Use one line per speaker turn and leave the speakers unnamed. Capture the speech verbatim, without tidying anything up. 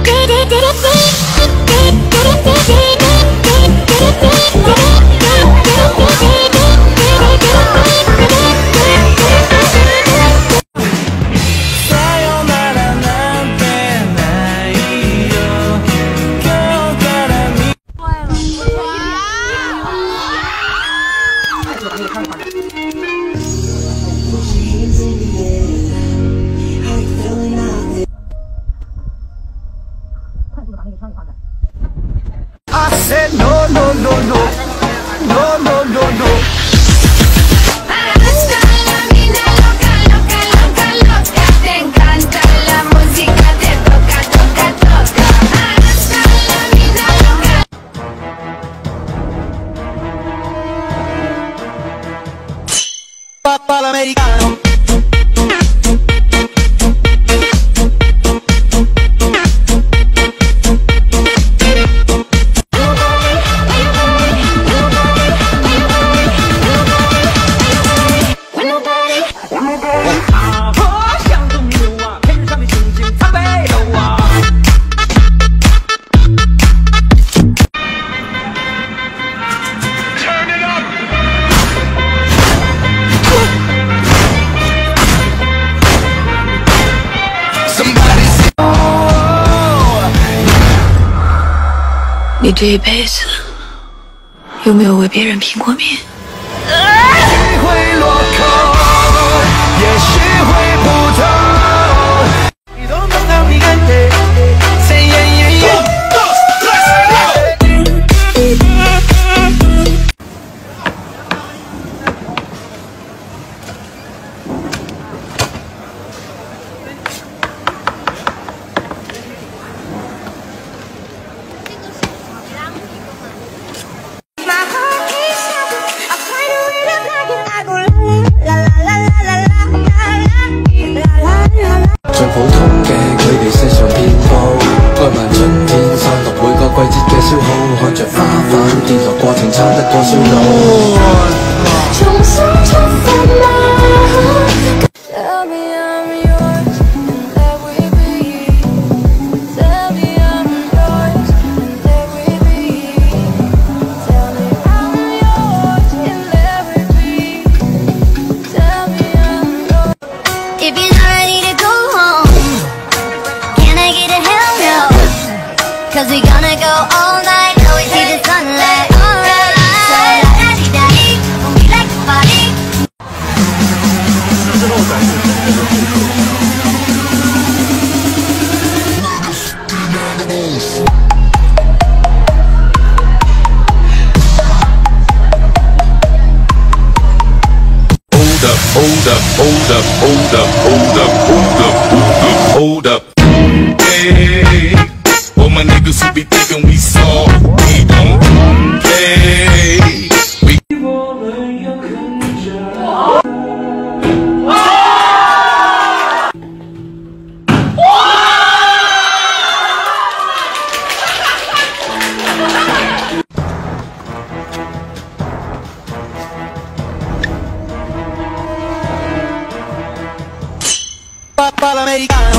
I said no, no, no, no, no, no, no, no. Papá l'americano. Somebody
你这一辈子有没有为别人拼过命？
会落空，也许会不同。你都能让你感觉。Say yeah yeah yeah。
最普通嘅佢哋世上遍佈，愛問春天散落每個季節嘅消耗，看着花瓣跌落過程差得過燒腦。重新出發啦 Tell me I'm yours and let we be. Tell me I'm yours and let we be. Tell me I'm yours and let we be. Tell me I'm yours.
If you're not ready to go home, can I get a hell no? Cause we gonna go all night till we see the sunlight. Alright, so la-da-dee-da-dee, when we like to party.
Hold up, hold up, hold up, hold up, hold up, hold up, hold up, hold up. Hey, all my niggas who be thinking we soft, we don't play. We
Papá l'americano.